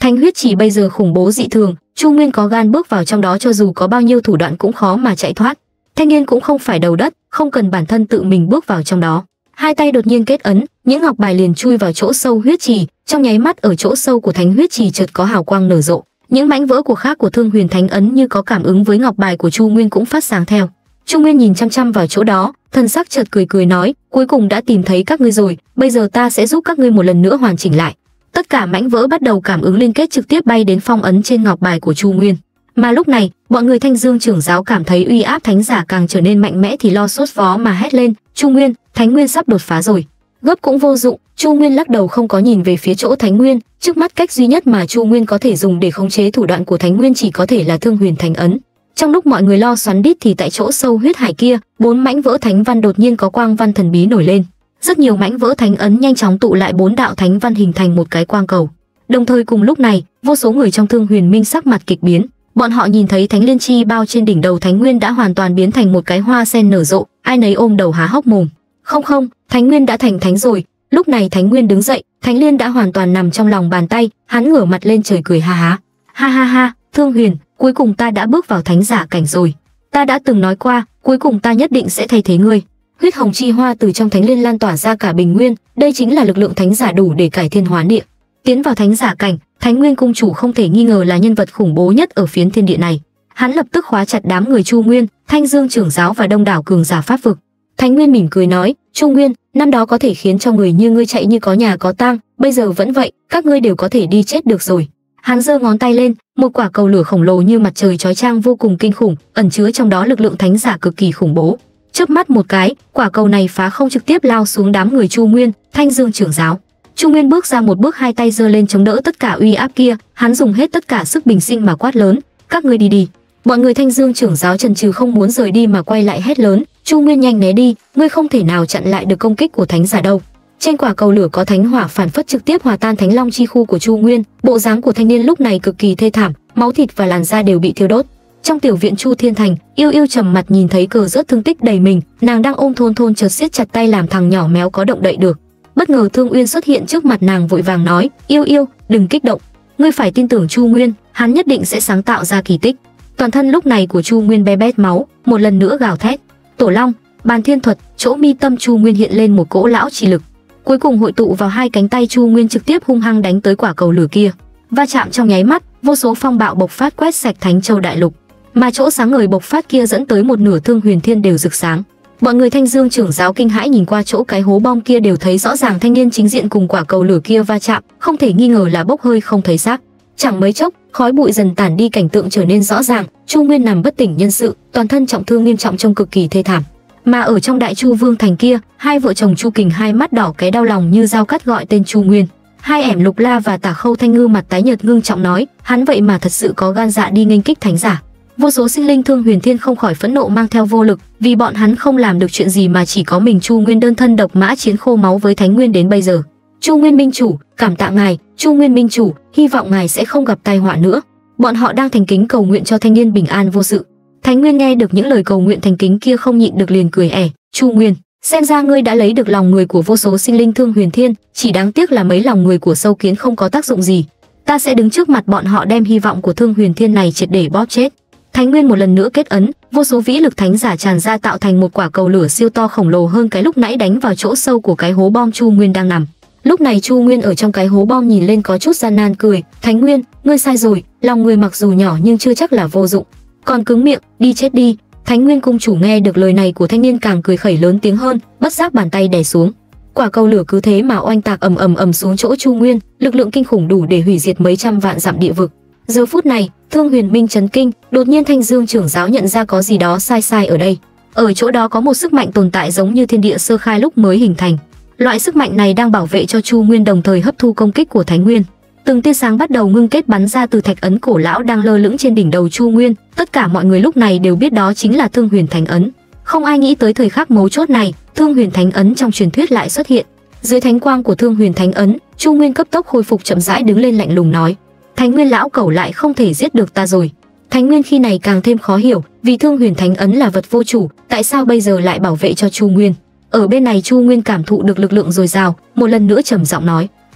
Thánh huyết chỉ bây giờ khủng bố dị thường, Chu Nguyên có gan bước vào trong đó cho dù có bao nhiêu thủ đoạn cũng khó mà chạy thoát. Thanh niên cũng không phải đầu đất, không cần bản thân tự mình bước vào trong đó. Hai tay đột nhiên kết ấn, những ngọc bài liền chui vào chỗ sâu huyết trì, trong nháy mắt ở chỗ sâu của thánh huyết trì chợt có hào quang nở rộ. Những mảnh vỡ khác của Thương Huyền Thánh ấn như có cảm ứng với ngọc bài của Chu Nguyên cũng phát sáng theo. Chu Nguyên nhìn chăm chăm vào chỗ đó, thần sắc chợt cười cười nói, cuối cùng đã tìm thấy các ngươi rồi, bây giờ ta sẽ giúp các ngươi một lần nữa hoàn chỉnh lại. Tất cả mảnh vỡ bắt đầu cảm ứng liên kết trực tiếp bay đến phong ấn trên ngọc bài của Chu Nguyên. Mà lúc này, bọn người Thanh Dương trưởng giáo cảm thấy uy áp thánh giả càng trở nên mạnh mẽ thì lo sốt vó mà hét lên, Chu Nguyên, Thánh Nguyên sắp đột phá rồi. Gấp cũng vô dụng, Chu Nguyên lắc đầu không có nhìn về phía chỗ Thánh Nguyên, trước mắt cách duy nhất mà Chu Nguyên có thể dùng để khống chế thủ đoạn của Thánh Nguyên chỉ có thể là Thương Huyền Thánh ấn. Trong lúc mọi người lo xoắn đít thì tại chỗ sâu huyết hải kia, 4 mảnh vỡ thánh văn đột nhiên có quang văn thần bí nổi lên. Rất nhiều mảnh vỡ thánh ấn nhanh chóng tụ lại 4 đạo thánh văn hình thành một cái quang cầu. Đồng thời cùng lúc này, vô số người trong Thương Huyền Minh sắc mặt kịch biến. Bọn họ nhìn thấy thánh liên chi bao trên đỉnh đầu Thánh Nguyên đã hoàn toàn biến thành một cái hoa sen nở rộ, ai nấy ôm đầu há hốc mồm. Không, Thánh Nguyên đã thành thánh rồi. Lúc này Thánh Nguyên đứng dậy, Thánh Liên đã hoàn toàn nằm trong lòng bàn tay, hắn ngửa mặt lên trời cười ha ha. Ha ha ha, Thương Huyền, cuối cùng ta đã bước vào thánh giả cảnh rồi. Ta đã từng nói qua, cuối cùng ta nhất định sẽ thay thế ngươi. Huyết hồng chi hoa từ trong Thánh Liên lan tỏa ra cả bình nguyên, đây chính là lực lượng thánh giả đủ để cải thiên hóa địa. Tiến vào thánh giả cảnh, Thánh Nguyên cung chủ không thể nghi ngờ là nhân vật khủng bố nhất ở phiến thiên địa này. Hắn lập tức khóa chặt đám người Chu Nguyên, Thanh Dương trưởng giáo và đông đảo cường giả pháp vực. Thánh Nguyên mỉm cười nói, Chu Nguyên, năm đó có thể khiến cho người như ngươi chạy như có nhà có tang, bây giờ vẫn vậy, các ngươi đều có thể đi chết được rồi. Hắn giơ ngón tay lên, một quả cầu lửa khổng lồ như mặt trời chói chang vô cùng kinh khủng, ẩn chứa trong đó lực lượng thánh giả cực kỳ khủng bố. Chớp mắt một cái, quả cầu này phá không trực tiếp lao xuống đám người Chu Nguyên, Thanh Dương trưởng giáo. Chu Nguyên bước ra một bước, hai tay giơ lên chống đỡ tất cả uy áp kia, hắn dùng hết tất cả sức bình sinh mà quát lớn, các ngươi đi đi. Bọn người Thanh Dương trưởng giáo chần chừ không muốn rời đi mà quay lại hét lớn, Chu Nguyên nhanh né đi, ngươi không thể nào chặn lại được công kích của thánh giả đâu. Trên quả cầu lửa có thánh hỏa phản phất trực tiếp hòa tan thánh long chi khu của Chu Nguyên, bộ dáng của thanh niên lúc này cực kỳ thê thảm, máu thịt và làn da đều bị thiêu đốt. Trong tiểu viện Chu Thiên Thành, Yêu Yêu trầm mặt nhìn thấy cờ rớt thương tích đầy mình, nàng đang ôm Thôn chợt siết chặt tay làm thằng nhỏ méo có động đậy được. Bất ngờ Thương Uyên xuất hiện trước mặt nàng vội vàng nói, Yêu Yêu, đừng kích động, ngươi phải tin tưởng Chu Nguyên, hắn nhất định sẽ sáng tạo ra kỳ tích. Toàn thân lúc này của Chu Nguyên be bét máu, một lần nữa gào thét, Tổ Long, Bàn Thiên Thuật, chỗ mi tâm Chu Nguyên hiện lên một cỗ lão chi lực, cuối cùng hội tụ vào hai cánh tay Chu Nguyên trực tiếp hung hăng đánh tới quả cầu lửa kia. Va chạm trong nháy mắt, vô số phong bạo bộc phát quét sạch Thánh Châu đại lục, mà chỗ sáng ngời bộc phát kia dẫn tới một nửa Thương Huyền Thiên đều rực sáng. Bọn người Thanh Dương trưởng giáo kinh hãi nhìn qua chỗ cái hố bom kia đều thấy rõ ràng thanh niên chính diện cùng quả cầu lửa kia va chạm, không thể nghi ngờ là bốc hơi không thấy xác. Chẳng mấy chốc, khói bụi dần tản đi, cảnh tượng trở nên rõ ràng, Chu Nguyên nằm bất tỉnh nhân sự, toàn thân trọng thương nghiêm trọng trông cực kỳ thê thảm. Mà ở trong Đại Chu Vương thành kia, hai vợ chồng Chu Kình hai mắt đỏ cái đau lòng như dao cắt gọi tên Chu Nguyên. Hai ẻm Lục La và Tả Khâu Thanh Ngư mặt tái nhợt ngưng trọng nói, hắn vậy mà thật sự có gan dạ đi nghênh kích thánh giả. Vô số sinh linh Thương Huyền Thiên không khỏi phẫn nộ mang theo vô lực, vì bọn hắn không làm được chuyện gì mà chỉ có mình Chu Nguyên đơn thân độc mã chiến khô máu với Thánh Nguyên đến bây giờ. Chu Nguyên minh chủ, cảm tạ ngài, Chu Nguyên minh chủ, hy vọng ngài sẽ không gặp tai họa nữa. Bọn họ đang thành kính cầu nguyện cho thanh niên bình an vô sự. Thánh Nguyên nghe được những lời cầu nguyện thành kính kia không nhịn được liền cười ẻ, Chu Nguyên, xem ra ngươi đã lấy được lòng người của vô số sinh linh Thương Huyền Thiên, chỉ đáng tiếc là mấy lòng người của sâu kiến không có tác dụng gì. Ta sẽ đứng trước mặt bọn họ đem hy vọng của Thương Huyền Thiên này triệt để bóp chết. Thánh Nguyên một lần nữa kết ấn, vô số vĩ lực thánh giả tràn ra tạo thành một quả cầu lửa siêu to khổng lồ hơn cái lúc nãy đánh vào chỗ sâu của cái hố bom Chu Nguyên đang nằm. Lúc này Chu Nguyên ở trong cái hố bom nhìn lên có chút gian nan cười, Thánh Nguyên, ngươi sai rồi, lòng người mặc dù nhỏ nhưng chưa chắc là vô dụng. Còn cứng miệng, đi chết đi. Thánh Nguyên cung chủ nghe được lời này của thanh niên càng cười khẩy lớn tiếng hơn, bất giác bàn tay đè xuống. Quả cầu lửa cứ thế mà oanh tạc ầm xuống chỗ Chu Nguyên, lực lượng kinh khủng đủ để hủy diệt mấy trăm vạn dặm địa vực. Giờ phút này, Thương Huyền Minh chấn kinh, đột nhiên Thanh Dương trưởng giáo nhận ra có gì đó sai ở đây. Ở chỗ đó có một sức mạnh tồn tại giống như thiên địa sơ khai lúc mới hình thành. Loại sức mạnh này đang bảo vệ cho Chu Nguyên đồng thời hấp thu công kích của Thánh Nguyên. Từng tia sáng bắt đầu ngưng kết bắn ra từ thạch ấn cổ lão đang lơ lửng trên đỉnh đầu Chu Nguyên, tất cả mọi người lúc này đều biết đó chính là Thương Huyền Thánh ấn. Không ai nghĩ tới thời khắc mấu chốt này, Thương Huyền Thánh ấn trong truyền thuyết lại xuất hiện. Dưới thánh quang của Thương Huyền Thánh ấn, Chu Nguyên cấp tốc khôi phục chậm rãi đứng lên lạnh lùng nói: Thánh Nguyên lão cẩu lại không thể giết được ta rồi. Thánh Nguyên khi này càng thêm khó hiểu, vì Thương Huyền Thánh ấn là vật vô chủ, tại sao bây giờ lại bảo vệ cho Chu Nguyên? Ở bên này Chu Nguyên cảm thụ được lực lượng dồi dào, một lần nữa trầm giọng nói: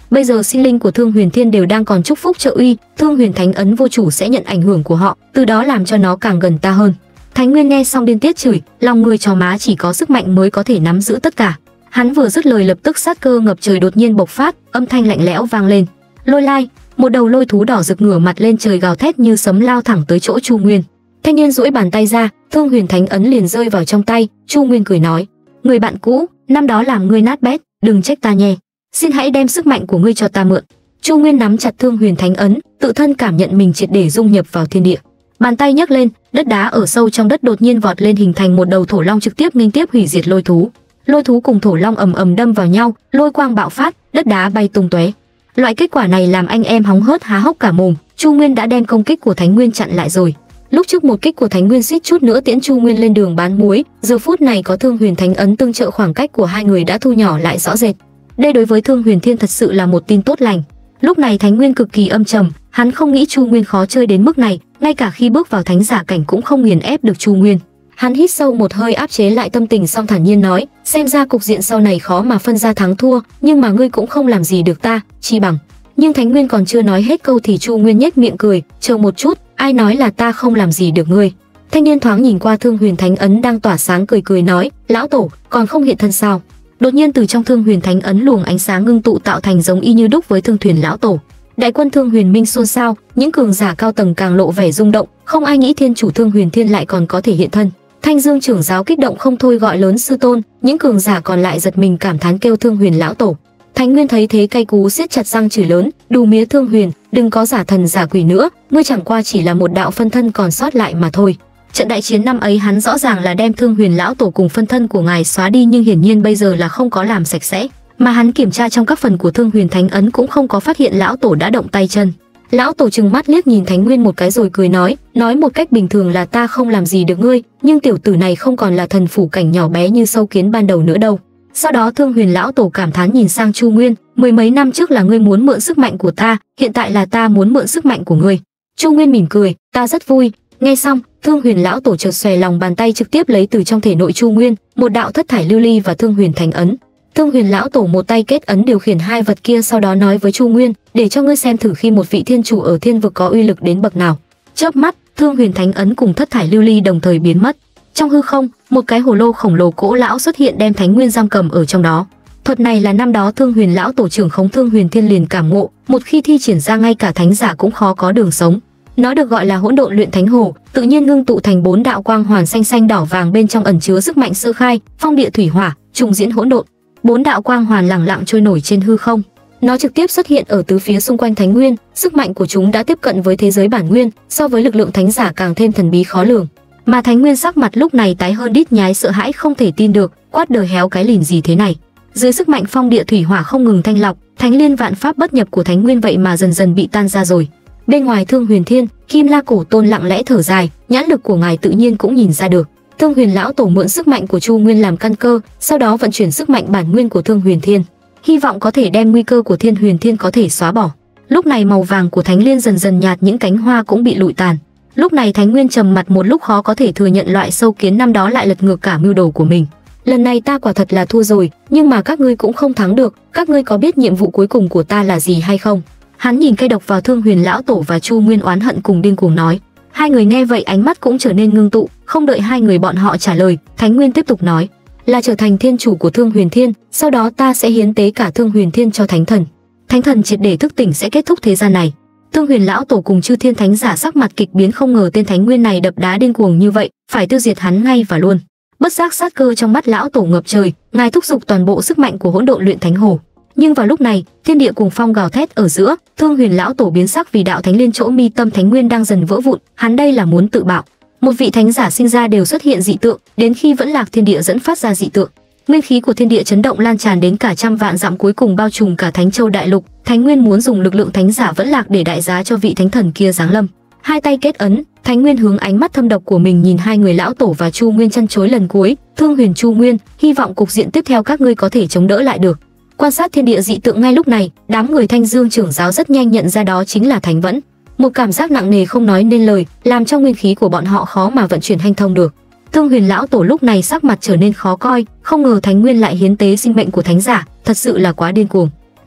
Bây giờ sinh linh của Thương Huyền Thiên đều đang còn chúc phúc trợ uy, Thương Huyền Thánh Ấn vô chủ sẽ nhận ảnh hưởng của họ, từ đó làm cho nó càng gần ta hơn. Thánh Nguyên nghe xong điên tiết chửi, lòng người chó má chỉ có sức mạnh mới có thể nắm giữ tất cả. Hắn vừa dứt lời lập tức sát cơ ngập trời đột nhiên bộc phát, âm thanh lạnh lẽo vang lên. Lôi lai, một đầu lôi thú đỏ rực ngửa mặt lên trời gào thét như sấm lao thẳng tới chỗ Chu Nguyên. Thanh niên duỗi bàn tay ra, Thương Huyền Thánh Ấn liền rơi vào trong tay. Chu Nguyên cười nói: người bạn cũ, năm đó làm ngươi nát bét, đừng trách ta nhé. Xin hãy đem sức mạnh của ngươi cho ta mượn. Chu Nguyên nắm chặt Thương Huyền Thánh Ấn, tự thân cảm nhận mình triệt để dung nhập vào thiên địa. Bàn tay nhấc lên, đất đá ở sâu trong đất đột nhiên vọt lên hình thành một đầu thổ long trực tiếp nghênh tiếp hủy diệt lôi thú. Lôi thú cùng thổ long ầm ầm đâm vào nhau, lôi quang bạo phát, đất đá bay tung tóe. Loại kết quả này làm anh em hóng hớt há hốc cả mồm. Chu Nguyên đã đem công kích của Thánh Nguyên chặn lại rồi. Lúc trước một kích của Thánh Nguyên suýt chút nữa tiễn Chu Nguyên lên đường bán muối, giờ phút này có Thương Huyền Thánh Ấn tương trợ, khoảng cách của hai người đã thu nhỏ lại rõ rệt. Đây đối với Thương Huyền Thiên thật sự là một tin tốt lành. Lúc này Thánh Nguyên cực kỳ âm trầm, hắn không nghĩ Chu Nguyên khó chơi đến mức này, ngay cả khi bước vào thánh giả cảnh cũng không nghiền ép được Chu Nguyên. Hắn hít sâu một hơi áp chế lại tâm tình xong thản nhiên nói: xem ra cục diện sau này khó mà phân ra thắng thua, nhưng mà ngươi cũng không làm gì được ta, chi bằng. Nhưng Thánh Nguyên còn chưa nói hết câu thì Chu Nguyên nhếch miệng cười: chờ một chút, ai nói là ta không làm gì được ngươi? Thanh niên thoáng nhìn qua Thương Huyền Thánh Ấn đang tỏa sáng, cười cười nói: lão tổ còn không hiện thân sao? Đột nhiên từ trong Thương Huyền Thánh Ấn luồng ánh sáng ngưng tụ tạo thành giống y như đúc với Thương Thuyền lão tổ. Đại quân Thương Huyền Minh xôn xao, những cường giả cao tầng càng lộ vẻ rung động, không ai nghĩ thiên chủ Thương Huyền Thiên lại còn có thể hiện thân. Thanh Dương trưởng giáo kích động không thôi gọi lớn sư tôn, những cường giả còn lại giật mình cảm thán kêu Thương Huyền lão tổ. Thánh Nguyên thấy thế cay cú siết chặt răng chửi lớn: đù mía Thương Huyền, đừng có giả thần giả quỷ nữa, ngươi chẳng qua chỉ là một đạo phân thân còn sót lại mà thôi. Trận đại chiến năm ấy hắn rõ ràng là đem Thương Huyền lão tổ cùng phân thân của ngài xóa đi, nhưng hiển nhiên bây giờ là không có làm sạch sẽ. Mà hắn kiểm tra trong các phần của Thương Huyền Thánh Ấn cũng không có phát hiện lão tổ đã động tay chân. Lão tổ trừng mắt liếc nhìn Thánh Nguyên một cái rồi cười nói một cách bình thường là ta không làm gì được ngươi, nhưng tiểu tử này không còn là thần phủ cảnh nhỏ bé như sâu kiến ban đầu nữa đâu. Sau đó Thương Huyền lão tổ cảm thán nhìn sang Chu Nguyên: mười mấy năm trước là ngươi muốn mượn sức mạnh của ta, hiện tại là ta muốn mượn sức mạnh của ngươi. Chu Nguyên mỉm cười: ta rất vui. Nghe xong, Thương Huyền lão tổ chợt xòe lòng bàn tay trực tiếp lấy từ trong thể nội Chu Nguyên một đạo thất thải lưu ly và Thương Huyền Thánh Ấn. Thương Huyền lão tổ một tay kết ấn điều khiển hai vật kia, sau đó nói với Chu Nguyên: để cho ngươi xem thử khi một vị thiên chủ ở thiên vực có uy lực đến bậc nào. Chớp mắt, Thương Huyền Thánh Ấn cùng thất thải lưu ly đồng thời biến mất. Trong hư không, một cái hồ lô khổng lồ cỗ lão xuất hiện đem Thánh Nguyên giam cầm ở trong đó. Thuật này là năm đó Thương Huyền lão tổ trưởng khống Thương Huyền Thiên liền cảm ngộ, một khi thi triển ra ngay cả thánh giả cũng khó có đường sống. Nó được gọi là Hỗn Độn Luyện Thánh Hồ, tự nhiên ngưng tụ thành 4 đạo quang hoàn xanh xanh đỏ vàng, bên trong ẩn chứa sức mạnh sơ khai, phong địa thủy hỏa, trùng diễn hỗn độn. 4 đạo quang hoàn lẳng lặng trôi nổi trên hư không. Nó trực tiếp xuất hiện ở tứ phía xung quanh Thánh Nguyên, sức mạnh của chúng đã tiếp cận với thế giới bản nguyên, so với lực lượng thánh giả càng thêm thần bí khó lường. Mà Thánh Nguyên sắc mặt lúc này tái hơn đít nhái, sợ hãi không thể tin được, quát đời héo cái lìn gì thế này. Dưới sức mạnh phong địa thủy hỏa không ngừng thanh lọc, Thánh Liên vạn pháp bất nhập của Thánh Nguyên vậy mà dần dần bị tan ra rồi. Bên ngoài Thương Huyền Thiên, Kim La Cổ Tôn lặng lẽ thở dài, nhãn lực của ngài tự nhiên cũng nhìn ra được. Thương Huyền lão tổ mượn sức mạnh của Chu Nguyên làm căn cơ, sau đó vận chuyển sức mạnh bản nguyên của Thương Huyền Thiên, hy vọng có thể đem nguy cơ của Thiên Huyền Thiên có thể xóa bỏ. Lúc này màu vàng của Thánh Liên dần dần nhạt, những cánh hoa cũng bị lụi tàn. Lúc này Thánh Nguyên trầm mặt một lúc, khó có thể thừa nhận loại sâu kiến năm đó lại lật ngược cả mưu đồ của mình. Lần này ta quả thật là thua rồi, nhưng mà các ngươi cũng không thắng được. Các ngươi có biết nhiệm vụ cuối cùng của ta là gì hay không? Hắn nhìn cay độc vào Thương Huyền lão tổ và Chu Nguyên, oán hận cùng điên cuồng nói. Hai người nghe vậy ánh mắt cũng trở nên ngưng tụ. Không đợi hai người bọn họ trả lời, Thánh Nguyên tiếp tục nói: là trở thành thiên chủ của Thương Huyền Thiên, sau đó ta sẽ hiến tế cả Thương Huyền Thiên cho Thánh Thần. Thánh Thần triệt để thức tỉnh sẽ kết thúc thế gian này. Thương Huyền lão tổ cùng chư thiên thánh giả sắc mặt kịch biến, không ngờ tên Thánh Nguyên này đập đá điên cuồng như vậy, phải tiêu diệt hắn ngay và luôn. Bất giác sát cơ trong mắt lão tổ ngập trời, ngài thúc giục toàn bộ sức mạnh của Hỗn Độn Luyện Thánh Hồ. Nhưng vào lúc này, thiên địa cuồng phong gào thét ở giữa, Thương Huyền lão tổ biến sắc vì đạo thánh liên chỗ mi tâm Thánh Nguyên đang dần vỡ vụn, hắn đây là muốn tự bạo. Một vị thánh giả sinh ra đều xuất hiện dị tượng, đến khi vẫn lạc thiên địa dẫn phát ra dị tượng. Nguyên khí của thiên địa chấn động lan tràn đến cả trăm vạn dặm, cuối cùng bao trùm cả Thánh Châu đại lục. Thánh Nguyên muốn dùng lực lượng thánh giả vẫn lạc để đại giá cho vị thánh thần kia giáng lâm. Hai tay kết ấn, Thánh Nguyên hướng ánh mắt thâm độc của mình nhìn hai người lão tổ và Chu Nguyên chăn chối lần cuối. Thương Huyền, Chu Nguyên, hy vọng cục diện tiếp theo các ngươi có thể chống đỡ lại được. Quan sát thiên địa dị tượng ngay lúc này, đám người Thanh Dương trưởng giáo rất nhanh nhận ra đó chính là Thánh Vẫn. Một cảm giác nặng nề không nói nên lời, làm cho nguyên khí của bọn họ khó mà vận chuyển hanh thông được. Thương Huyền lão tổ lúc này sắc mặt trở nên khó coi, không ngờ Thánh Nguyên lại hiến tế sinh mệnh của thánh giả, thật sự là quá điên cuồng.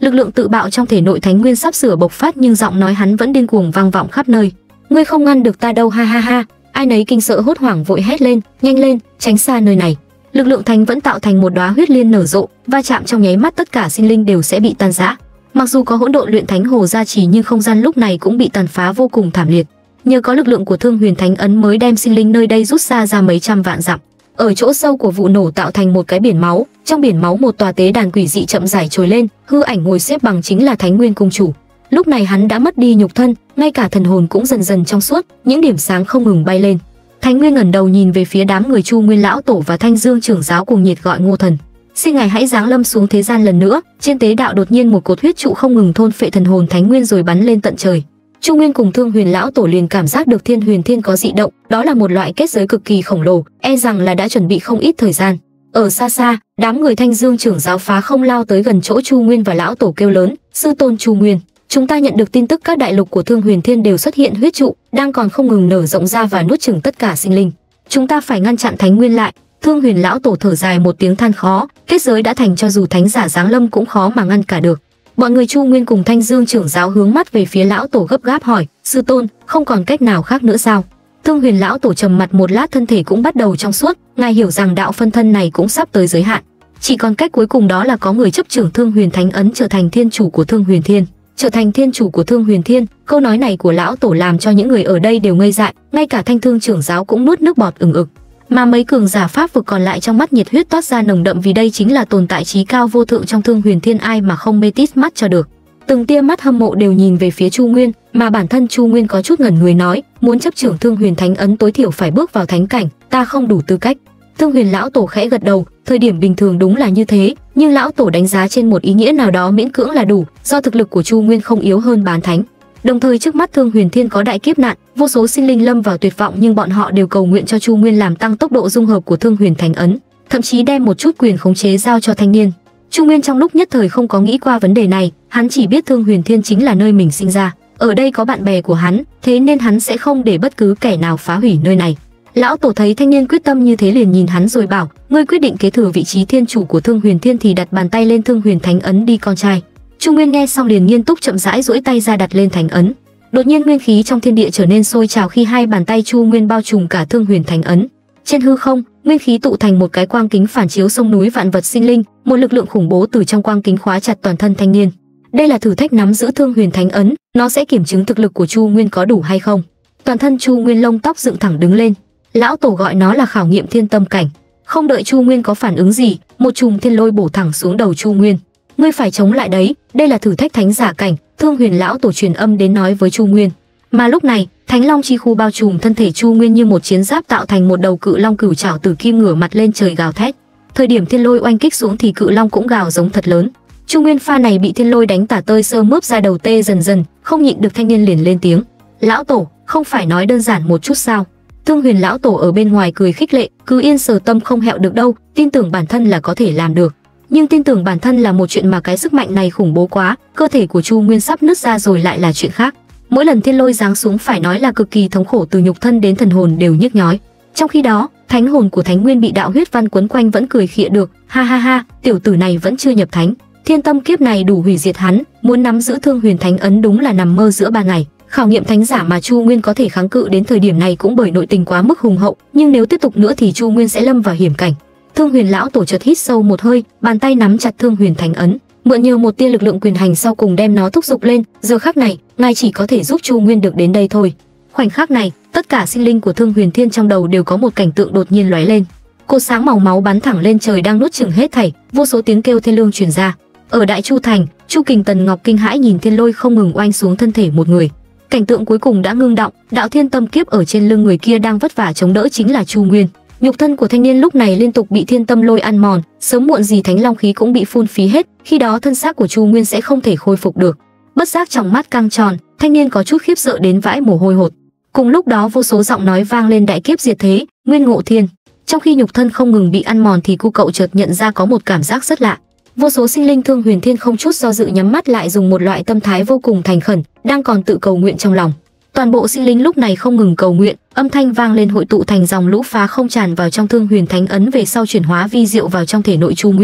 Lực lượng tự bạo trong thể nội Thánh Nguyên sắp sửa bộc phát, nhưng giọng nói hắn vẫn điên cuồng vang vọng khắp nơi. Ngươi không ngăn được ta đâu, ha ha ha. Ai nấy kinh sợ hốt hoảng vội hét lên, nhanh lên, tránh xa nơi này. Lực lượng thánh vẫn tạo thành một đóa huyết liên nở rộ, va chạm trong nháy mắt tất cả sinh linh đều sẽ bị tan rã. Mặc dù có hỗn độn luyện thánh hồ gia trì, nhưng không gian lúc này cũng bị tàn phá vô cùng thảm liệt. Nhờ có lực lượng của Thương Huyền Thánh ấn mới đem sinh linh nơi đây rút xa ra mấy trăm vạn dặm. Ở chỗ sâu của vụ nổ tạo thành một cái biển máu, trong biển máu một tòa tế đàn quỷ dị chậm rãi trồi lên, hư ảnh ngồi xếp bằng chính là Thánh Nguyên cung chủ. Lúc này hắn đã mất đi nhục thân, ngay cả thần hồn cũng dần dần trong suốt, những điểm sáng không ngừng bay lên. Thánh Nguyên ngẩng đầu nhìn về phía đám người Chu Nguyên lão tổ và Thanh Dương trưởng giáo cùng nhiệt gọi Ngô Thần. Xin ngài hãy giáng lâm xuống thế gian lần nữa. Trên tế đạo đột nhiên một cột huyết trụ không ngừng thôn phệ thần hồn Thánh Nguyên rồi bắn lên tận trời. Chu Nguyên cùng Thương Huyền lão tổ liền cảm giác được Thiên Huyền Thiên có dị động, đó là một loại kết giới cực kỳ khổng lồ, e rằng là đã chuẩn bị không ít thời gian. Ở xa xa, đám người Thanh Dương trưởng giáo phá không lao tới gần chỗ Chu Nguyên và lão tổ kêu lớn, sư tôn Chu Nguyên, chúng ta nhận được tin tức các đại lục của Thương Huyền Thiên đều xuất hiện huyết trụ, đang còn không ngừng nở rộng ra và nuốt chửng tất cả sinh linh. Chúng ta phải ngăn chặn Thánh Nguyên lại. Thương Huyền lão tổ thở dài một tiếng than khó, kết giới đã thành, cho dù thánh giả giáng lâm cũng khó mà ngăn cả được. Bọn người Chu Nguyên cùng Thanh Dương trưởng giáo hướng mắt về phía lão tổ gấp gáp hỏi, sư tôn, không còn cách nào khác nữa sao? Thương Huyền lão tổ trầm mặt một lát, thân thể cũng bắt đầu trong suốt, ngài hiểu rằng đạo phân thân này cũng sắp tới giới hạn. Chỉ còn cách cuối cùng đó là có người chấp trưởng Thương Huyền Thánh ấn trở thành thiên chủ của Thương Huyền Thiên. Trở thành thiên chủ của Thương Huyền Thiên, câu nói này của lão tổ làm cho những người ở đây đều ngây dại, ngay cả Thanh Thương trưởng giáo cũng nuốt nước bọt ừng ực. Mà mấy cường giả pháp vực còn lại trong mắt nhiệt huyết toát ra nồng đậm, vì đây chính là tồn tại trí cao vô thượng trong Thương Huyền Thiên, ai mà không mê tít mắt cho được. Từng tia mắt hâm mộ đều nhìn về phía Chu Nguyên, mà bản thân Chu Nguyên có chút ngẩn người nói, muốn chấp trưởng Thương Huyền Thánh ấn tối thiểu phải bước vào thánh cảnh, ta không đủ tư cách. Thương Huyền lão tổ khẽ gật đầu, thời điểm bình thường đúng là như thế, nhưng lão tổ đánh giá trên một ý nghĩa nào đó miễn cưỡng là đủ, do thực lực của Chu Nguyên không yếu hơn bán thánh. Đồng thời trước mắt Thương Huyền Thiên có đại kiếp nạn, vô số sinh linh lâm vào tuyệt vọng, nhưng bọn họ đều cầu nguyện cho Chu Nguyên làm tăng tốc độ dung hợp của Thương Huyền Thánh ấn, thậm chí đem một chút quyền khống chế giao cho thanh niên. Chu Nguyên trong lúc nhất thời không có nghĩ qua vấn đề này, hắn chỉ biết Thương Huyền Thiên chính là nơi mình sinh ra, ở đây có bạn bè của hắn, thế nên hắn sẽ không để bất cứ kẻ nào phá hủy nơi này. Lão tổ thấy thanh niên quyết tâm như thế liền nhìn hắn rồi bảo, ngươi quyết định kế thừa vị trí thiên chủ của Thương Huyền Thiên thì đặt bàn tay lên Thương Huyền Thánh ấn đi con trai. Chu Nguyên nghe xong liền nghiêm túc chậm rãi duỗi tay ra đặt lên thánh ấn. Đột nhiên nguyên khí trong thiên địa trở nên sôi trào khi hai bàn tay Chu Nguyên bao trùm cả Thương Huyền Thánh ấn. Trên hư không, nguyên khí tụ thành một cái quang kính phản chiếu sông núi vạn vật sinh linh, một lực lượng khủng bố từ trong quang kính khóa chặt toàn thân thanh niên. Đây là thử thách nắm giữ Thương Huyền Thánh ấn, nó sẽ kiểm chứng thực lực của Chu Nguyên có đủ hay không. Toàn thân Chu Nguyên lông tóc dựng thẳng đứng lên. Lão tổ gọi nó là khảo nghiệm thiên tâm cảnh. Không đợi Chu Nguyên có phản ứng gì, một chùm thiên lôi bổ thẳng xuống đầu Chu Nguyên. Ngươi phải chống lại đấy, đây là thử thách thánh giả cảnh. Thương Huyền lão tổ truyền âm đến nói với Chu Nguyên. Mà lúc này, Thánh Long chi khu bao trùm thân thể Chu Nguyên như một chiến giáp, tạo thành một đầu cự long cửu trảo tử kim ngửa mặt lên trời gào thét. Thời điểm thiên lôi oanh kích xuống thì cự long cũng gào giống thật lớn. Chu Nguyên pha này bị thiên lôi đánh tả tơi sơ mướp ra đầu tê dần dần, không nhịn được thanh niên liền lên tiếng. Lão tổ, không phải nói đơn giản một chút sao? Thương Huyền lão tổ ở bên ngoài cười khích lệ, cứ yên sở tâm không hẹo được đâu, tin tưởng bản thân là có thể làm được. Nhưng tin tưởng bản thân là một chuyện mà cái sức mạnh này khủng bố quá, cơ thể của Chu Nguyên sắp nứt ra rồi lại là chuyện khác. Mỗi lần thiên lôi giáng xuống phải nói là cực kỳ thống khổ, từ nhục thân đến thần hồn đều nhức nhói. Trong khi đó, thánh hồn của Thánh Nguyên bị đạo huyết văn quấn quanh vẫn cười khịa được, ha ha ha, tiểu tử này vẫn chưa nhập thánh. Thiên tâm kiếp này đủ hủy diệt hắn, muốn nắm giữ Thương Huyền Thánh ấn đúng là nằm mơ giữa ban ngày. Khảo nghiệm thánh giả mà Chu Nguyên có thể kháng cự đến thời điểm này cũng bởi nội tình quá mức hùng hậu, nhưng nếu tiếp tục nữa thì Chu Nguyên sẽ lâm vào hiểm cảnh. Thương Huyền lão tổ chợt hít sâu một hơi, bàn tay nắm chặt Thương Huyền Thánh ấn, mượn nhờ một tia lực lượng quyền hành sau cùng đem nó thúc giục lên. Giờ khắc này, ngài chỉ có thể giúp Chu Nguyên được đến đây thôi. Khoảnh khắc này, tất cả sinh linh của Thương Huyền Thiên trong đầu đều có một cảnh tượng đột nhiên lóe lên. Cột sáng màu máu bắn thẳng lên trời đang nuốt chửng hết thảy, vô số tiếng kêu thê lương truyền ra. Ở Đại Chu thành, Chu Kình Tần Ngọc kinh hãi nhìn thiên lôi không ngừng oanh xuống thân thể một người. Cảnh tượng cuối cùng đã ngưng động, đạo thiên tâm kiếp ở trên lưng người kia đang vất vả chống đỡ chính là Chu Nguyên. Nhục thân của thanh niên lúc này liên tục bị thiên tâm lôi ăn mòn, sớm muộn gì thánh long khí cũng bị phun phí hết, khi đó thân xác của Chu Nguyên sẽ không thể khôi phục được. Bất giác trong mắt căng tròn, thanh niên có chút khiếp sợ đến vãi mồ hôi hột. Cùng lúc đó vô số giọng nói vang lên đại kiếp diệt thế, Nguyên Ngộ Thiên. Trong khi nhục thân không ngừng bị ăn mòn thì cu cậu chợt nhận ra có một cảm giác rất lạ. Vô số sinh linh Thương Huyền Thiên không chút do dự nhắm mắt lại, dùng một loại tâm thái vô cùng thành khẩn, đang còn tự cầu nguyện trong lòng. Toàn bộ sinh linh lúc này không ngừng cầu nguyện, âm thanh vang lên hội tụ thành dòng lũ phá không tràn vào trong Thương Huyền Thánh ấn, về sau chuyển hóa vi diệu vào trong thể nội Chu Nguyên.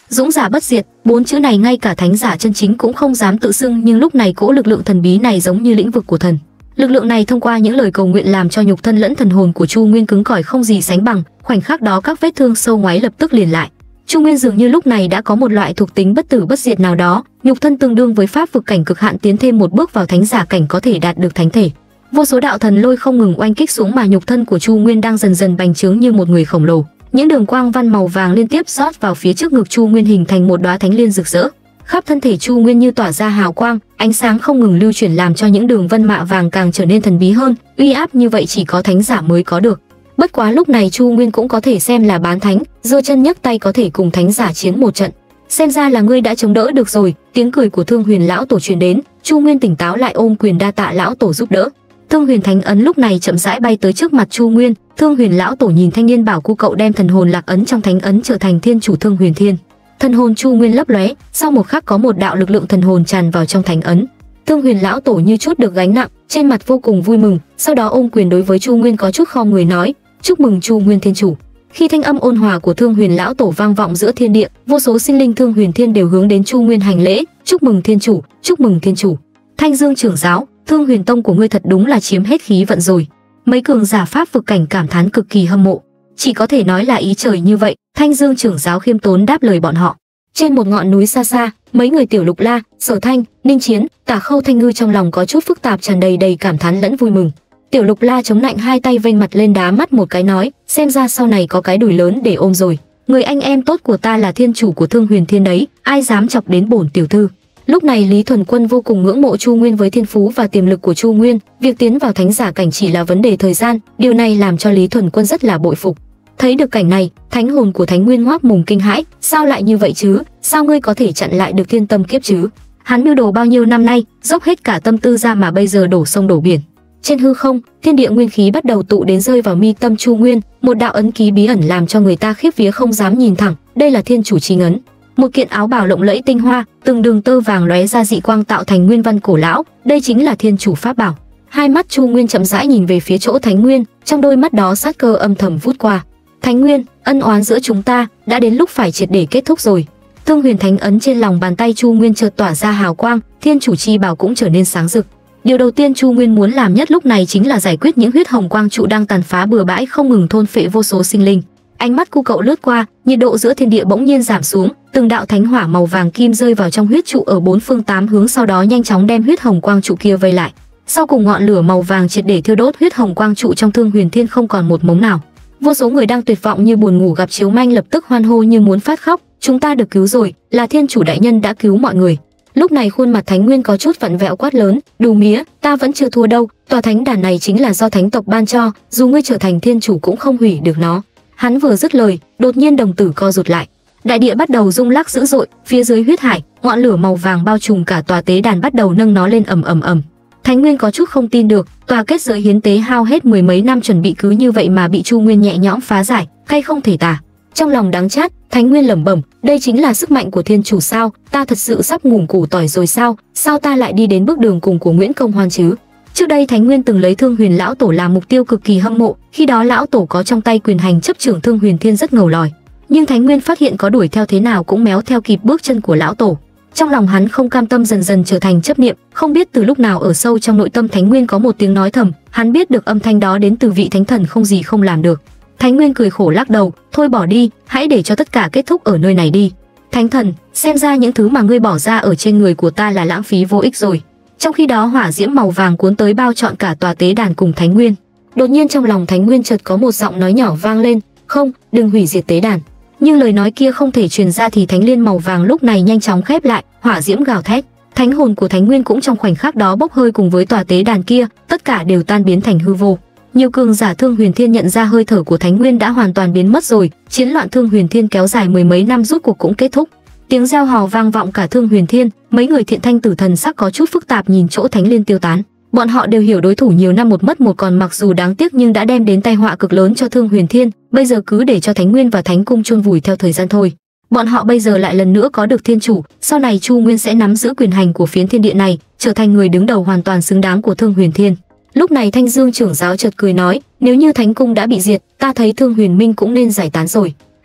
Dũng giả bất diệt, 4 chữ này ngay cả thánh giả chân chính cũng không dám tự xưng, nhưng lúc này cỗ lực lượng thần bí này giống như lĩnh vực của thần. Lực lượng này thông qua những lời cầu nguyện làm cho nhục thân lẫn thần hồn của Chu Nguyên cứng cỏi không gì sánh bằng, khoảnh khắc đó các vết thương sâu ngoáy lập tức liền lại. Chu Nguyên dường như lúc này đã có một loại thuộc tính bất tử bất diệt nào đó, nhục thân tương đương với pháp vực cảnh cực hạn, tiến thêm một bước vào thánh giả cảnh có thể đạt được thánh thể. Vô số đạo thần lôi không ngừng oanh kích xuống mà nhục thân của Chu Nguyên đang dần dần bành trướng như một người khổng lồ. Những đường quang văn màu vàng liên tiếp rót vào phía trước ngực Chu Nguyên hình thành một đóa thánh liên rực rỡ. Khắp thân thể Chu Nguyên như tỏa ra hào quang, ánh sáng không ngừng lưu chuyển làm cho những đường vân mạ vàng càng trở nên thần bí hơn, uy áp như vậy chỉ có thánh giả mới có được. Bất quá lúc này Chu Nguyên cũng có thể xem là bán thánh, giơ chân nhấc tay có thể cùng thánh giả chiến một trận. Xem ra là ngươi đã chống đỡ được rồi. Tiếng cười của Thương Huyền lão tổ truyền đến, Chu Nguyên tỉnh táo lại ôm quyền đa tạ lão tổ giúp đỡ. Thương Huyền Thánh ấn lúc này chậm rãi bay tới trước mặt Chu Nguyên. Thương Huyền lão tổ nhìn thanh niên bảo cu cậu đem thần hồn lạc ấn trong thánh ấn trở thành thiên chủ Thương Huyền Thiên. Thần hồn Chu Nguyên lấp lóe, sau một khắc có một đạo lực lượng thần hồn tràn vào trong thánh ấn. Thương Huyền lão tổ như chút được gánh nặng, trên mặt vô cùng vui mừng, sau đó ôm quyền đối với Chu Nguyên có chút khom người nói: "Chúc mừng Chu Nguyên thiên chủ." Khi thanh âm ôn hòa của Thương Huyền lão tổ vang vọng giữa thiên địa, vô số sinh linh Thương Huyền Thiên đều hướng đến Chu Nguyên hành lễ: "Chúc mừng thiên chủ, chúc mừng thiên chủ." Thanh Dương trưởng giáo, Thương Huyền tông của ngươi thật đúng là chiếm hết khí vận rồi. Mấy cường giả pháp vực cảnh cảm thán cực kỳ hâm mộ. Chỉ có thể nói là ý trời như vậy, Thanh Dương trưởng giáo khiêm tốn đáp lời bọn họ. Trên một ngọn núi xa xa, mấy người Tiểu Lục La, Sở Thanh, Ninh Chiến, Tả Khâu Thanh Ngư trong lòng có chút phức tạp, tràn đầy cảm thán lẫn vui mừng. Tiểu Lục La chống nạnh hai tay vênh mặt lên đá mắt một cái nói: "Xem ra sau này có cái đùi lớn để ôm rồi. Người anh em tốt của ta là thiên chủ của Thương Huyền Thiên đấy, ai dám chọc đến bổn tiểu thư." Lúc này Lý Thuần Quân vô cùng ngưỡng mộ Chu Nguyên với thiên phú và tiềm lực của Chu Nguyên, việc tiến vào thánh giả cảnh chỉ là vấn đề thời gian, điều này làm cho Lý Thuần Quân rất là bội phục. Thấy được cảnh này, thánh hồn của Thánh Nguyên ngoác mồm kinh hãi: "Sao lại như vậy chứ? Sao ngươi có thể chặn lại được thiên tâm kiếp chứ? Hắn mưu đồ bao nhiêu năm nay, dốc hết cả tâm tư ra mà bây giờ đổ sông đổ biển." Trên hư không, thiên địa nguyên khí bắt đầu tụ đến rơi vào mi tâm Chu Nguyên, một đạo ấn ký bí ẩn làm cho người ta khiếp vía không dám nhìn thẳng, đây là thiên chủ chí ấn. Một kiện áo bào lộng lẫy tinh hoa, từng đường tơ vàng lóe ra dị quang tạo thành nguyên văn cổ lão, đây chính là thiên chủ pháp bảo. Hai mắt Chu Nguyên chậm rãi nhìn về phía chỗ Thánh Nguyên, trong đôi mắt đó sát cơ âm thầm vút qua. "Thánh Nguyên, ân oán giữa chúng ta đã đến lúc phải triệt để kết thúc rồi." Thương Huyền Thánh ấn trên lòng bàn tay Chu Nguyên chợt tỏa ra hào quang, thiên chủ chi bảo cũng trở nên sáng rực. Điều đầu tiên Chu Nguyên muốn làm nhất lúc này chính là giải quyết những huyết hồng quang trụ đang tàn phá bừa bãi không ngừng thôn phệ vô số sinh linh. Ánh mắt cu cậu lướt qua, nhiệt độ giữa thiên địa bỗng nhiên giảm xuống, từng đạo thánh hỏa màu vàng kim rơi vào trong huyết trụ ở bốn phương tám hướng, sau đó nhanh chóng đem huyết hồng quang trụ kia vây lại. Sau cùng ngọn lửa màu vàng triệt để thiêu đốt huyết hồng quang trụ trong Thương Huyền Thiên không còn một mống nào. Vô số người đang tuyệt vọng như buồn ngủ gặp chiếu manh lập tức hoan hô như muốn phát khóc: "Chúng ta được cứu rồi, là thiên chủ đại nhân đã cứu mọi người." Lúc này khuôn mặt Thánh Nguyên có chút vặn vẹo quát lớn: "Đù mía, ta vẫn chưa thua đâu, tòa thánh đàn này chính là do thánh tộc ban cho, dù ngươi trở thành thiên chủ cũng không hủy được nó." Hắn vừa dứt lời, đột nhiên đồng tử co rụt lại. Đại địa bắt đầu rung lắc dữ dội, phía dưới huyết hải, ngọn lửa màu vàng bao trùm cả tòa tế đàn bắt đầu nâng nó lên ầm ầm ầm. Thánh Nguyên có chút không tin được, tòa kết giới hiến tế hao hết mười mấy năm chuẩn bị cứ như vậy mà bị Chu Nguyên nhẹ nhõm phá giải, cay không thể tả. Trong lòng đắng chát, Thánh Nguyên lẩm bẩm: "Đây chính là sức mạnh của thiên chủ sao? Ta thật sự sắp ngủm củ tỏi rồi sao? Sao ta lại đi đến bước đường cùng của Nguyễn Công Hoan chứ?" Trước đây Thánh Nguyên từng lấy Thương Huyền lão tổ làm mục tiêu cực kỳ hâm mộ, khi đó lão tổ có trong tay quyền hành chấp trưởng Thương Huyền Thiên rất ngầu lòi. Nhưng Thánh Nguyên phát hiện có đuổi theo thế nào cũng méo theo kịp bước chân của lão tổ. Trong lòng hắn không cam tâm dần dần trở thành chấp niệm, không biết từ lúc nào ở sâu trong nội tâm Thánh Nguyên có một tiếng nói thầm, hắn biết được âm thanh đó đến từ vị thánh thần không gì không làm được. Thánh Nguyên cười khổ lắc đầu: "Thôi bỏ đi, hãy để cho tất cả kết thúc ở nơi này đi. Thánh thần, xem ra những thứ mà ngươi bỏ ra ở trên người của ta là lãng phí vô ích rồi." Trong khi đó hỏa diễm màu vàng cuốn tới bao trọn cả tòa tế đàn cùng Thánh Nguyên. Đột nhiên trong lòng Thánh Nguyên chợt có một giọng nói nhỏ vang lên: "Không, đừng hủy diệt tế đàn." Nhưng lời nói kia không thể truyền ra thì thánh liên màu vàng lúc này nhanh chóng khép lại, hỏa diễm gào thét. Thánh hồn của Thánh Nguyên cũng trong khoảnh khắc đó bốc hơi cùng với tòa tế đàn kia, tất cả đều tan biến thành hư vô. Nhiều cường giả Thương Huyền Thiên nhận ra hơi thở của Thánh Nguyên đã hoàn toàn biến mất rồi, chiến loạn Thương Huyền Thiên kéo dài mười mấy năm rốt cuộc cũng kết thúc. Tiếng reo hò vang vọng cả Thương Huyền Thiên, mấy người thiện thanh tử thần sắc có chút phức tạp nhìn chỗ Thánh Liên tiêu tán. Bọn họ đều hiểu đối thủ nhiều năm một mất một còn, mặc dù đáng tiếc nhưng đã đem đến tai họa cực lớn cho Thương Huyền Thiên, bây giờ cứ để cho Thánh Nguyên và Thánh Cung chôn vùi theo thời gian thôi. Bọn họ bây giờ lại lần nữa có được thiên chủ, sau này Chu Nguyên sẽ nắm giữ quyền hành của phiến thiên địa này, trở thành người đứng đầu hoàn toàn xứng đáng của Thương Huyền Thiên. Lúc này Thanh Dương trưởng giáo chợt cười nói: "Nếu như Thánh Cung đã bị diệt, ta thấy Thương Huyền Minh cũng nên giải tán rồi."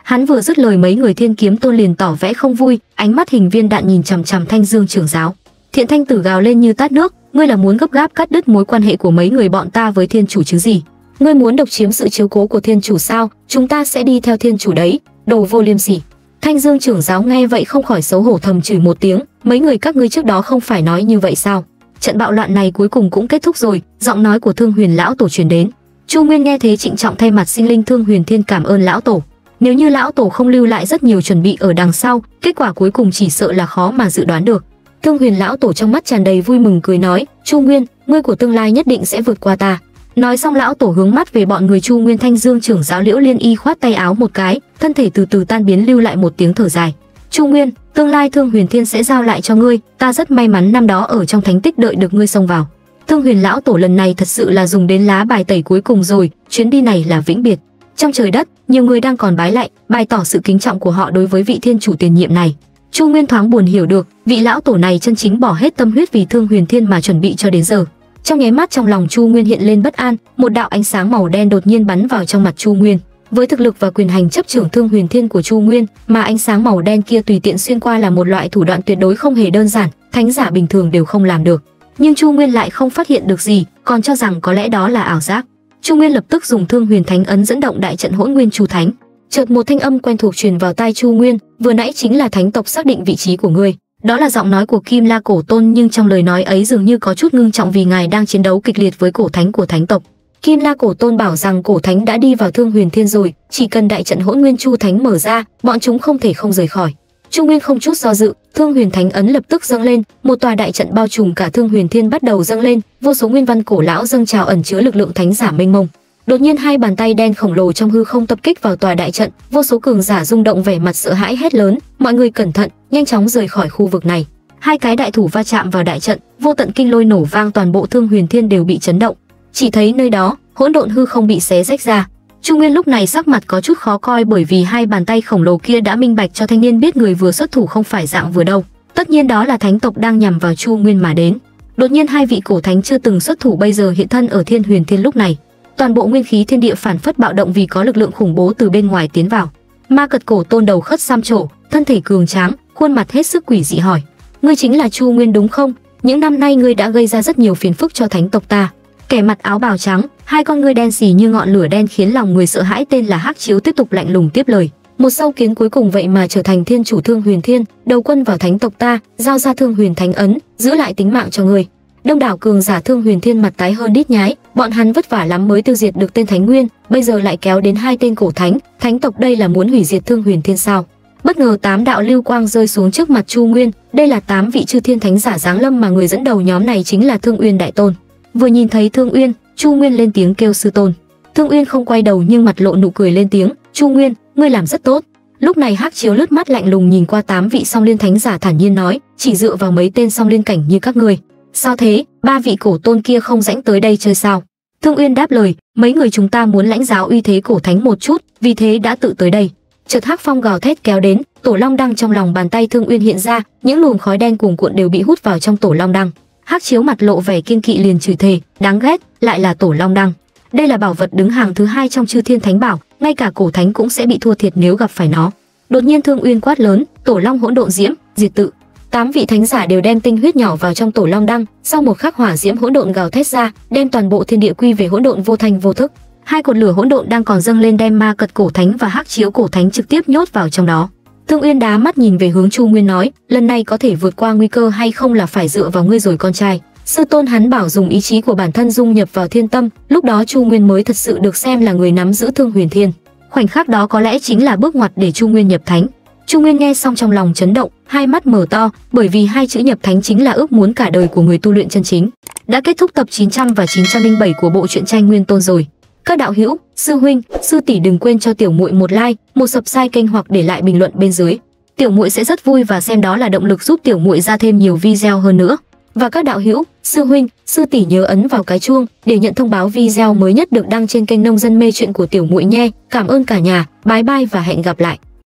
Hắn vừa dứt lời mấy người Thiên Kiếm Tôn liền tỏ vẻ không vui, ánh mắt hình viên đạn nhìn chằm chằm Thanh Dương trưởng giáo. Thiện Thanh Tử gào lên như tát nước, ngươi là muốn gấp gáp cắt đứt mối quan hệ của mấy người bọn ta với Thiên chủ chứ gì? Ngươi muốn độc chiếm sự chiếu cố của Thiên chủ sao? Chúng ta sẽ đi theo Thiên chủ đấy, đồ vô liêm sỉ. Thanh Dương trưởng giáo nghe vậy không khỏi xấu hổ thầm chửi một tiếng, mấy người các ngươi trước đó không phải nói như vậy sao? Trận bạo loạn này cuối cùng cũng kết thúc rồi, giọng nói của Thương Huyền lão tổ truyền đến. Chu Nguyên nghe thế trịnh trọng thay mặt sinh linh Thương Huyền Thiên cảm ơn lão tổ. Nếu như lão tổ không lưu lại rất nhiều chuẩn bị ở đằng sau, kết quả cuối cùng chỉ sợ là khó mà dự đoán được. Thương Huyền lão tổ trong mắt tràn đầy vui mừng cười nói, Chu Nguyên, ngươi của tương lai nhất định sẽ vượt qua ta. Nói xong lão tổ hướng mắt về bọn người Chu Nguyên. Thanh Dương trưởng giáo Liễu Liên Y khoát tay áo một cái, thân thể từ từ tan biến lưu lại một tiếng thở dài. Chu Nguyên, tương lai Thương Huyền Thiên sẽ giao lại cho ngươi, ta rất may mắn năm đó ở trong thánh tích đợi được ngươi xông vào. Thương Huyền lão tổ lần này thật sự là dùng đến lá bài tẩy cuối cùng rồi, chuyến đi này là vĩnh biệt. Trong trời đất, nhiều người đang còn bái lạy, bày tỏ sự kính trọng của họ đối với vị thiên chủ tiền nhiệm này. Chu Nguyên thoáng buồn hiểu được, vị lão tổ này chân chính bỏ hết tâm huyết vì Thương Huyền Thiên mà chuẩn bị cho đến giờ. Trong nháy mắt trong lòng Chu Nguyên hiện lên bất an, một đạo ánh sáng màu đen đột nhiên bắn vào trong mặt Chu Nguyên. Với thực lực và quyền hành chấp trưởng Thương Huyền Thiên của Chu Nguyên, mà ánh sáng màu đen kia tùy tiện xuyên qua là một loại thủ đoạn tuyệt đối không hề đơn giản, thánh giả bình thường đều không làm được. Nhưng Chu Nguyên lại không phát hiện được gì, còn cho rằng có lẽ đó là ảo giác. Chu Nguyên lập tức dùng Thương Huyền Thánh ấn dẫn động đại trận Hỗn Nguyên Chu Thánh. Chợt một thanh âm quen thuộc truyền vào tai Chu Nguyên, vừa nãy chính là thánh tộc xác định vị trí của ngươi. Đó là giọng nói của Kim La Cổ Tôn, nhưng trong lời nói ấy dường như có chút ngưng trọng vì ngài đang chiến đấu kịch liệt với cổ thánh của thánh tộc. Kim La Cổ Tôn bảo rằng cổ thánh đã đi vào Thương Huyền Thiên rồi, chỉ cần đại trận Hỗn Nguyên Chu Thánh mở ra, bọn chúng không thể không rời khỏi. Chu Nguyên không chút do dự, Thương Huyền Thánh ấn lập tức dâng lên, một tòa đại trận bao trùm cả Thương Huyền Thiên bắt đầu dâng lên, vô số nguyên văn cổ lão dâng trào ẩn chứa lực lượng thánh giả mênh mông. Đột nhiên hai bàn tay đen khổng lồ trong hư không tập kích vào tòa đại trận, vô số cường giả rung động vẻ mặt sợ hãi hét lớn, mọi người cẩn thận, nhanh chóng rời khỏi khu vực này. Hai cái đại thủ va chạm vào đại trận, vô tận kinh lôi nổ vang, toàn bộ Thương Huyền Thiên đều bị chấn động. Chỉ thấy nơi đó, hỗn độn hư không bị xé rách ra. Chu Nguyên lúc này sắc mặt có chút khó coi, bởi vì hai bàn tay khổng lồ kia đã minh bạch cho thanh niên biết người vừa xuất thủ không phải dạng vừa đâu. Tất nhiên đó là thánh tộc đang nhằm vào Chu Nguyên mà đến. Đột nhiên hai vị cổ thánh chưa từng xuất thủ bây giờ hiện thân ở Thiên Huyền Thiên lúc này. Toàn bộ nguyên khí thiên địa phản phất bạo động vì có lực lượng khủng bố từ bên ngoài tiến vào. Ma Cật Cổ Tôn đầu khất xăm trổ, thân thể cường tráng, khuôn mặt hết sức quỷ dị hỏi: "Ngươi chính là Chu Nguyên đúng không? Những năm nay ngươi đã gây ra rất nhiều phiền phức cho thánh tộc ta." Kẻ mặc áo bào trắng, hai con ngươi đen xì như ngọn lửa đen khiến lòng người sợ hãi, tên là Hắc Chiếu tiếp tục lạnh lùng tiếp lời: "Một sâu kiến cuối cùng vậy mà trở thành thiên chủ Thương Huyền Thiên, đầu quân vào thánh tộc ta, giao ra Thương Huyền Thánh ấn, giữ lại tính mạng cho ngươi." Đông đảo cường giả Thương Huyền Thiên mặt tái hơn đít nhái, bọn hắn vất vả lắm mới tiêu diệt được tên Thánh Nguyên, bây giờ lại kéo đến hai tên cổ thánh, thánh tộc đây là muốn hủy diệt Thương Huyền Thiên sao? Bất ngờ 8 đạo lưu quang rơi xuống trước mặt Chu Nguyên, đây là 8 vị chư thiên thánh giả giáng lâm mà người dẫn đầu nhóm này chính là Thương Uyên đại tôn. Vừa nhìn thấy Thương Uyên, Chu Nguyên lên tiếng kêu sư tôn. Thương Uyên không quay đầu nhưng mặt lộ nụ cười lên tiếng: "Chu Nguyên, ngươi làm rất tốt." Lúc này Hắc Chiếu lướt mắt lạnh lùng nhìn qua 8 vị song liên thánh giả thản nhiên nói: "Chỉ dựa vào mấy tên song liên cảnh như các ngươi, sao thế? 3 vị cổ tôn kia không rãnh tới đây chơi sao?" Thương Uyên đáp lời: "Mấy người chúng ta muốn lãnh giáo uy thế cổ thánh một chút, vì thế đã tự tới đây." Chợt hắc phong gào thét kéo đến, tổ long đăng trong lòng bàn tay Thương Uyên hiện ra, những luồng khói đen cuồn cuộn đều bị hút vào trong tổ long đăng. Hắc Chiếu mặt lộ vẻ kiên kỵ liền chửi thề: "Đáng ghét, lại là tổ long đăng. Đây là bảo vật đứng hàng thứ 2 trong chư thiên thánh bảo, ngay cả cổ thánh cũng sẽ bị thua thiệt nếu gặp phải nó." Đột nhiên Thương Uyên quát lớn: "Tổ long hỗn độn diễm, diệt tự." 8 vị thánh giả đều đem tinh huyết nhỏ vào trong tổ long đăng, sau một khắc hỏa diễm hỗn độn gào thét ra, đem toàn bộ thiên địa quy về hỗn độn vô thanh vô thức. Hai cột lửa hỗn độn đang còn dâng lên đem Ma Cật cổ thánh và Hắc Chiếu cổ thánh trực tiếp nhốt vào trong đó. Thương Uyên đá mắt nhìn về hướng Chu Nguyên nói: "Lần này có thể vượt qua nguy cơ hay không là phải dựa vào ngươi rồi con trai." Sư tôn hắn bảo dùng ý chí của bản thân dung nhập vào thiên tâm, lúc đó Chu Nguyên mới thật sự được xem là người nắm giữ Thương Huyền Thiên. Khoảnh khắc đó có lẽ chính là bước ngoặt để Chu Nguyên nhập thánh. Chu Nguyên nghe xong trong lòng chấn động, hai mắt mở to, bởi vì hai chữ nhập thánh chính là ước muốn cả đời của người tu luyện chân chính. Đã kết thúc tập 900 và 907 của bộ truyện tranh Nguyên Tôn rồi. Các đạo hữu, sư huynh, sư tỷ đừng quên cho tiểu muội một like, một subscribe kênh hoặc để lại bình luận bên dưới. Tiểu muội sẽ rất vui và xem đó là động lực giúp tiểu muội ra thêm nhiều video hơn nữa. Và các đạo hữu, sư huynh, sư tỷ nhớ ấn vào cái chuông để nhận thông báo video mới nhất được đăng trên kênh Nông Dân Mê Chuyện của tiểu muội nhé. Cảm ơn cả nhà, bye bye và hẹn gặp lại.